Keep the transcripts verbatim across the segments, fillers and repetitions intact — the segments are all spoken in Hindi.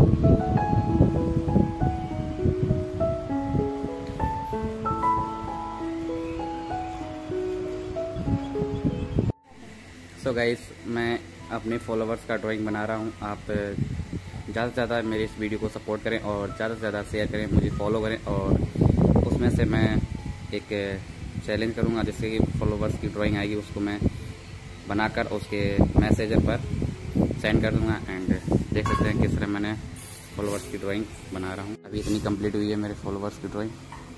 सो so गाइस, मैं अपने फॉलोवर्स का ड्राइंग बना रहा हूँ। आप ज़्यादा से ज़्यादा मेरे इस वीडियो को सपोर्ट करें और ज़्यादा से ज़्यादा शेयर करें, मुझे फॉलो करें। और उसमें से मैं एक चैलेंज करूँगा, जिससे कि फॉलोवर्स की ड्राइंग आएगी उसको मैं बनाकर उसके मैसेंजर पर सेंड कर दूँगा। एंड देख सकते हैं किस तरह मैंने फॉलोवर्स की ड्राइंग बना रहा हूँ। अभी इतनी कंप्लीट हुई है मेरे फॉलोवर्स की ड्राइंग।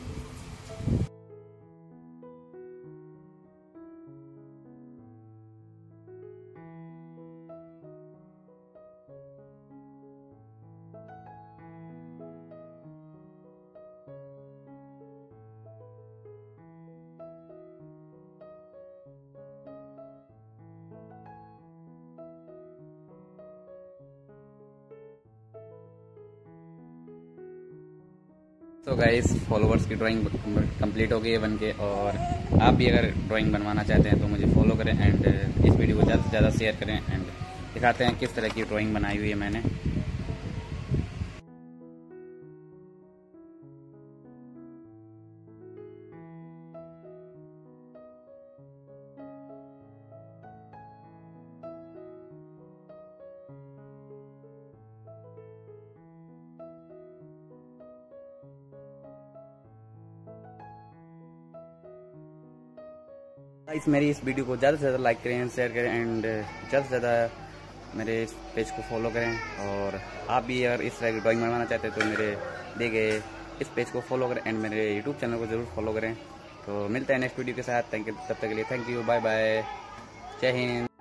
तो गाइस, फॉलोवर्स की ड्राइंग कंप्लीट हो गई है बन के। और आप भी अगर ड्राइंग बनवाना चाहते हैं तो मुझे फॉलो करें एंड इस वीडियो को ज़्यादा से ज़्यादा शेयर करें। एंड दिखाते हैं किस तरह की ड्राइंग बनाई हुई है मैंने। गाइस, मेरी इस वीडियो को ज़्यादा से ज़्यादा लाइक करें, शेयर करें एंड ज़्यादा से ज़्यादा मेरे इस पेज को फॉलो करें। और आप भी अगर इस तरह की ड्राइंग बनवाना चाहते हैं तो मेरे दिए गए इस पेज को फॉलो करें एंड मेरे यूट्यूब चैनल को ज़रूर फॉलो करें। तो मिलते हैं नेक्स्ट वीडियो के साथ। थैंक यू, तब तक के लिए थैंक यू, बाय बाय, जय हिंद।